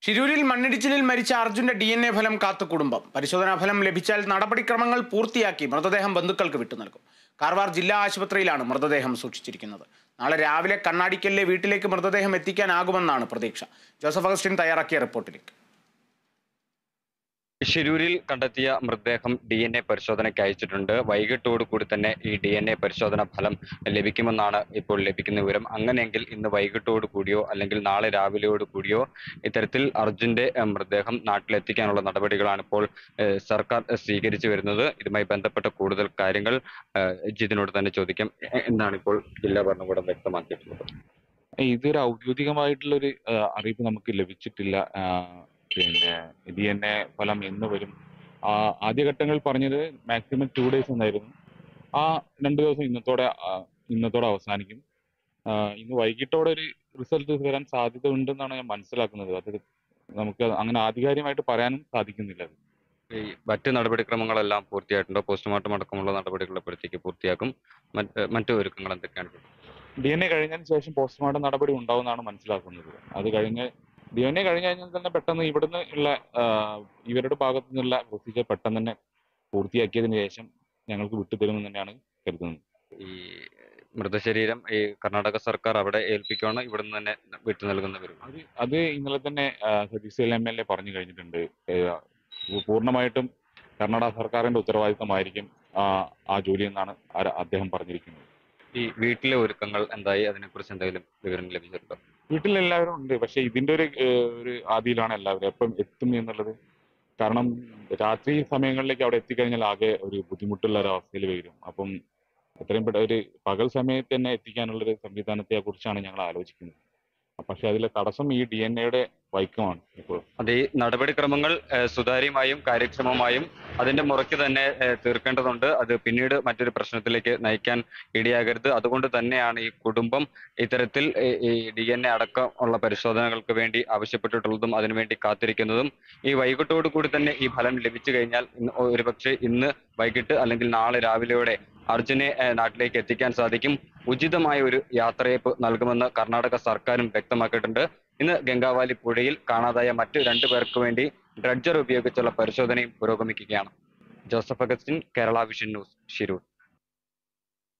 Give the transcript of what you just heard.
ശിരൂരിൽ മണ്ണിടിച്ചിലിൽ മരിച്ച അർജുന്റെ DNA ഫലം കാത്തു കുടുംബം. പരിശോധനാ ഫലം ലഭിച്ചാൽ നടപടിക്രമങ്ങൾ പൂർത്തിയാക്കി മൃതദേഹം ബന്ധുക്കൾക്ക് വിട്ടുനൽകും. കാർവാർ ജില്ലാ ആശുപത്രിയിലാണ് മൃതദേഹം സൂക്ഷിച്ചിരിക്കുന്നത്. നാളെ രാവിലെ കണ്ണാടിക്കലിലെ വീട്ടിലേക്ക് മൃതദേഹം എത്തിക്കാനാകുമെന്നാണ് പ്രതീക്ഷ. ജോസഫ് അഗസ്റ്റിൻ തയ്യാറാക്കിയ റിപ്പോർട്ടിലേക്ക്. ശിരൂരിൽ കണ്ടെത്തിയ മൃതദേഹം DNA പരിശോധനയ്ക്ക് അയച്ചിട്ടുണ്ട്. വൈകിട്ടോടുകൂടി തന്നെ ഈ DNA പരിശോധന ഫലം ലഭിക്കുമെന്നാണ് ഇപ്പോൾ ലഭിക്കുന്ന വിവരം. അങ്ങനെയെങ്കിൽ ഇന്ന് വൈകിട്ടോടു കൂടിയോ അല്ലെങ്കിൽ നാളെ രാവിലെയോട് കൂടിയോ ഇത്തരത്തിൽ അർജുന്റെ മൃതദേഹം നാട്ടിലെത്തിക്കാനുള്ള നടപടികളാണ് ഇപ്പോൾ സർക്കാർ സ്വീകരിച്ചു വരുന്നത്. ഇതുമായി ബന്ധപ്പെട്ട കൂടുതൽ കാര്യങ്ങൾ ജിതിനോട് തന്നെ ചോദിക്കാം. എന്താണ് ഇപ്പോൾ ജില്ലാ ഭരണകൂടം വ്യക്തമാക്കിയിട്ടുള്ളത്? ഇതൊരു ഔദ്യോഗികമായിട്ടുള്ളൊരു അറിയിപ്പ് നമുക്ക് ലഭിച്ചിട്ടില്ല. പിന്നെ DNA ഫലം എന്ന് വരും? ആദ്യഘട്ടങ്ങളിൽ പറഞ്ഞത് മാക്സിമം 2 days എന്നായിരുന്നു. ആ 2 ദിവസം ഇന്നത്തോടെ അവസാനിക്കും. ഇന്ന് വൈകിട്ടോടെ ഒരു റിസൾട്ട് വരാൻ സാധ്യത ഉണ്ടെന്നാണ് ഞാൻ മനസ്സിലാക്കുന്നത്. അത് നമുക്ക് അങ്ങനെ ആധികാരികമായിട്ട് പറയാനും സാധിക്കുന്നില്ല. ഈ മറ്റ് നടപടിക്രമങ്ങളെല്ലാം പൂർത്തിയായിട്ടുണ്ടോ? പോസ്റ്റ്മോർട്ടം അടക്കമുള്ള നടപടികൾ എപ്പോഴത്തേക്ക് പൂർത്തിയാക്കും? മറ്റു ഒരുക്കങ്ങൾ എന്തൊക്കെയാണ്? DNA കഴിഞ്ഞതിന് ശേഷം പോസ്റ്റ്മോർട്ടം നടപടി ഉണ്ടാവുമെന്നാണ് മനസ്സിലാക്കുന്നത്. അത് കഴിഞ്ഞ് DNA കഴിഞ്ഞ് കഴിഞ്ഞാൽ തന്നെ പെട്ടെന്ന് ഇവിടുന്ന് ഉള്ള ഇവരുടെ ഭാഗത്തു നിന്നുള്ള പ്രൊസീജിയർ പെട്ടെന്ന് തന്നെ പൂർത്തിയാക്കിയതിനു ശേഷം ഞങ്ങൾക്ക് വിട്ടുതരുമെന്ന് തന്നെയാണ് കരുതുന്നത്. ഈ മൃതശരീരം ഈ കർണാടക സർക്കാർ അവിടെ ഏൽപ്പിക്കുകയാണ്, ഇവിടുന്ന് തന്നെ വിട്ടു നൽകുന്നവരും? അത് ഇന്നലെ തന്നെ സതീഷ് MLA പറഞ്ഞു കഴിഞ്ഞിട്ടുണ്ട്. പൂർണ്ണമായിട്ടും കർണാടക സർക്കാരിന്റെ ഉത്തരവാദിത്തമായിരിക്കും ആ ജോലി എന്നാണ് അദ്ദേഹം പറഞ്ഞിരിക്കുന്നത്. ഈ വീട്ടിലെ ഒരുക്കങ്ങൾ എന്തായി? അതിനെക്കുറിച്ച് എന്തെങ്കിലും വിവരം ലഭിച്ചിട്ടുണ്ടോ? വീട്ടിലെല്ലാവരും ഉണ്ട്. പക്ഷെ ഇതിന്റെ ഒരു ആദിയിലാണ് എല്ലാവരും എപ്പം എത്തും എന്നുള്ളത്. കാരണം രാത്രി സമയങ്ങളിലേക്ക് അവിടെ എത്തിക്കഴിഞ്ഞാൽ ആകെ ഒരു ബുദ്ധിമുട്ടുള്ള ഒരു അവസ്ഥയിൽ വരും. അപ്പം എത്രയും ഒരു പകൽ സമയത്ത് തന്നെ എത്തിക്കാനുള്ളൊരു സംവിധാനത്തെ കുറിച്ചാണ് ഞങ്ങൾ ആലോചിക്കുന്നത്. പക്ഷെ അതിലെ തടസ്സം ഈ DNA വൈക്കമാണ് ഇപ്പോൾ. അത് ഈ നടപടിക്രമങ്ങൾ സുതാര്യമായും കാര്യക്ഷമമായും അതിന്റെ മുറയ്ക്ക് തന്നെ തീർക്കേണ്ടതുണ്ട്. അത് പിന്നീട് മറ്റൊരു പ്രശ്നത്തിലേക്ക് നയിക്കാൻ ഇടയാകരുത്. അതുകൊണ്ട് തന്നെയാണ് ഈ കുടുംബം ഇത്തരത്തിൽ ഈ DNA അടക്കം ഉള്ള പരിശോധനകൾക്ക് വേണ്ടി ആവശ്യപ്പെട്ടിട്ടുള്ളതും അതിനുവേണ്ടി കാത്തിരിക്കുന്നതും. ഈ വൈകിട്ടോടു കൂടി തന്നെ ഈ ഫലം ലഭിച്ചു കഴിഞ്ഞാൽ ഒരുപക്ഷെ ഇന്ന് വൈകിട്ട് അല്ലെങ്കിൽ നാളെ രാവിലെയോടെ അർജുനെ നാട്ടിലേക്ക് എത്തിക്കാൻ സാധിക്കും. ഉചിതമായ ഒരു യാത്രയയപ്പ് നൽകുമെന്ന് കർണാടക സർക്കാരും വ്യക്തമാക്കിയിട്ടുണ്ട്. ഇന്ന് ഗംഗാവാലി പുഴയിൽ കാണാതായ മറ്റു 2 പേർക്ക് വേണ്ടി ഡ്രഡ്ജർ ഉപയോഗിച്ചുള്ള പരിശോധനയും പുരോഗമിക്കുകയാണ്. Joseph Augustine, Kerala vision news, Shirur.